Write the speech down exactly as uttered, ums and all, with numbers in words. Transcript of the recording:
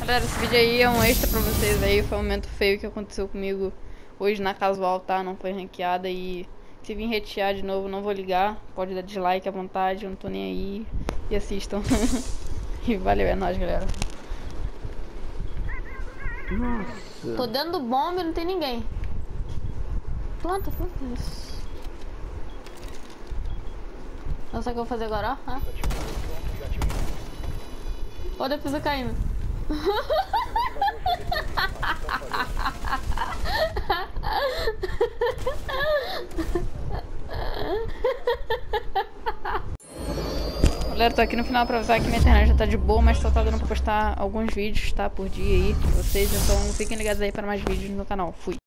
Galera, esse vídeo aí é um extra pra vocês aí. Foi um momento feio que aconteceu comigo hoje na casual, tá? Não foi ranqueada e se vir retear de novo, não vou ligar. Pode dar dislike à vontade, eu não tô nem aí. E assistam. E valeu, é nóis, galera. Nossa. Tô dentro do bombe e não tem ninguém. Planta, planta isso. Não sei o que eu vou fazer agora, ó. Olha a defesa caindo. Galera, tô aqui no final pra avisar que minha internet já tá de boa, mas só tá dando pra postar alguns vídeos, tá? Por dia aí pra vocês, então fiquem ligados aí para mais vídeos no canal. Fui!